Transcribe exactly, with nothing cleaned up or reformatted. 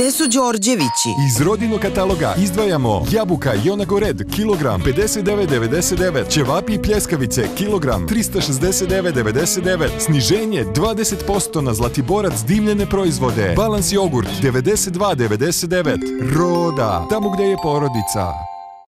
Gde su Đorđevići? Iz rodinog kataloga izdvajamo jabuka Jonago Red, kilogram pedeset devet devedeset devet, ćevapi i pljeskavice, kilogram trista šezdeset devet devedeset devet, sniženje dvadeset posto na Zlatiborac dimljene proizvode, Balans jogurt devedeset dva devedeset devet, Roda, tamo gde je porodica.